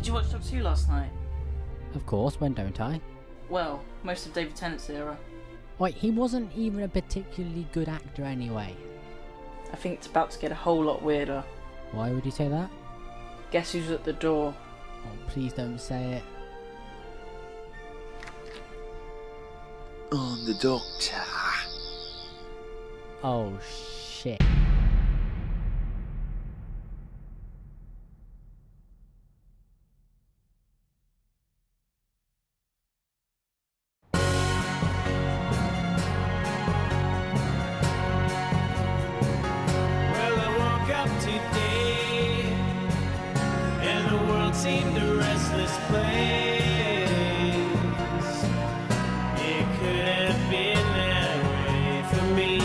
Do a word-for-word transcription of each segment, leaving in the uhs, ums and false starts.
Did you watch Doctor Who last night? Of course, when don't I? Well, most of David Tennant's era. Wait, he wasn't even a particularly good actor anyway. I think it's about to get a whole lot weirder. Why would you say that? Guess who's at the door? Oh, please don't say it. I'm the Doctor. Oh, shit. Seemed a restless place. It could have been that way for me.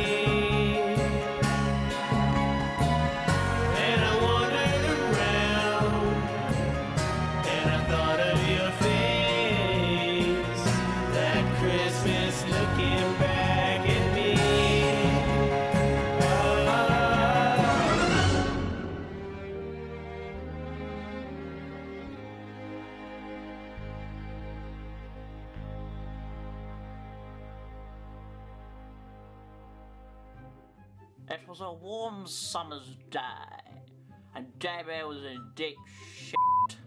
And I wandered around, and I thought of your face that Christmas looking back at me. It was a warm summer's day, and David was in deep shit.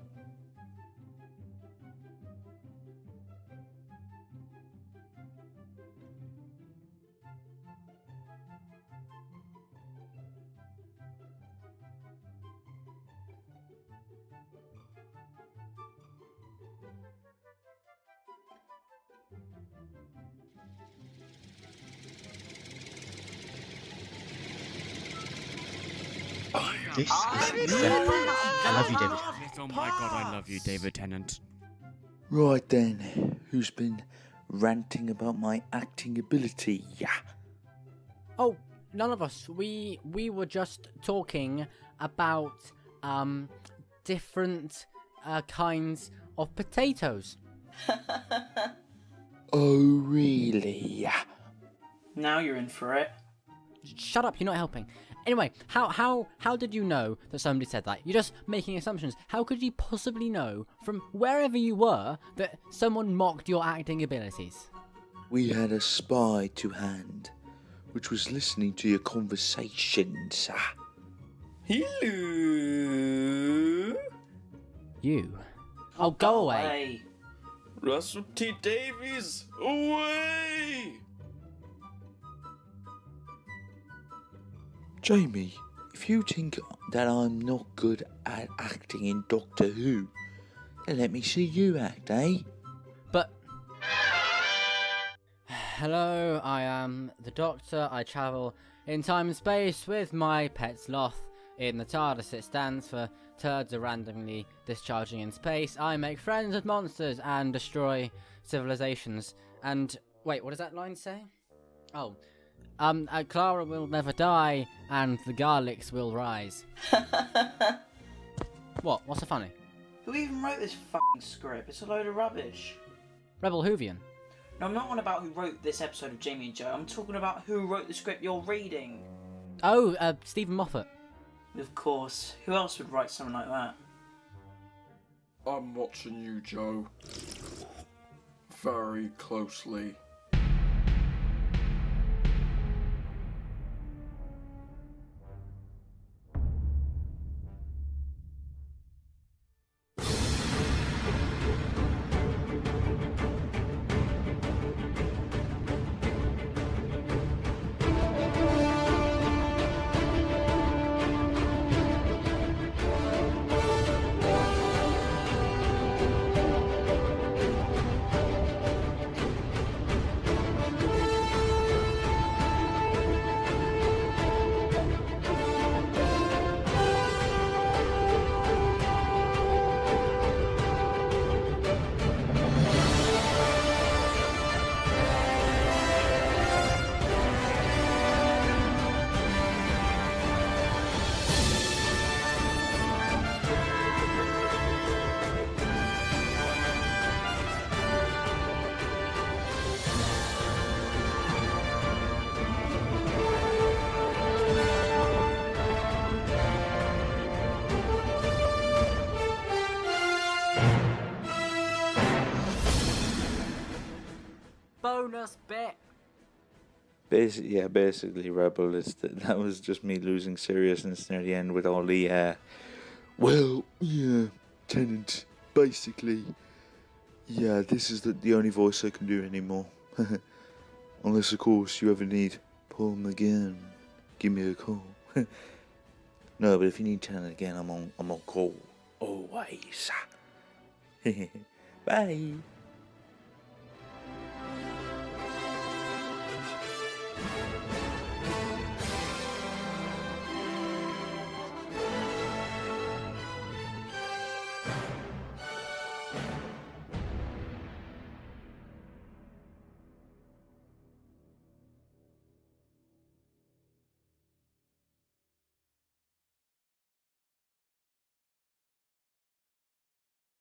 This is I love you, David. Oh my god, I love you, David Tennant. Right then, who's been ranting about my acting ability? Yeah. Oh, none of us. We we were just talking about um different uh, kinds of potatoes. Oh, really? Yeah. Now you're in for it. Shut up, you're not helping. Anyway, how how how did you know that somebody said that? You're just making assumptions. How could you possibly know from wherever you were that someone mocked your acting abilities? We had a spy to hand, which was listening to your conversations. Hello? You? Oh, go away. Hey. Russell T Davies, away! Jamie, if you think that I'm not good at acting in Doctor Who, then let me see you act, eh? But... Hello, I am the Doctor. I travel in time and space with my pet sloth. In the TARDIS it stands for turds are randomly discharging in space. I make friends with monsters and destroy civilizations. And... wait, what does that line say? Oh... Um, uh, Clara will never die, and the garlics will rise. What? What's so funny? Who even wrote this fucking script? It's a load of rubbish. Rebel Whovian. No, I'm not on about who wrote this episode of Jamie and Joe. I'm talking about who wrote the script you're reading. Oh, uh, Stephen Moffat. Of course. Who else would write something like that? I'm watching you, Joe. Very closely. Basically, yeah, basically, Rebel, is that, that was just me losing seriousness near the end with all the, uh, well, yeah, Tennant, basically, yeah, this is the, the only voice I can do anymore. Unless, of course, you ever need Paul McGann, give me a call. No, but if you need Tennant again, I'm on, I'm on call. Always. Bye.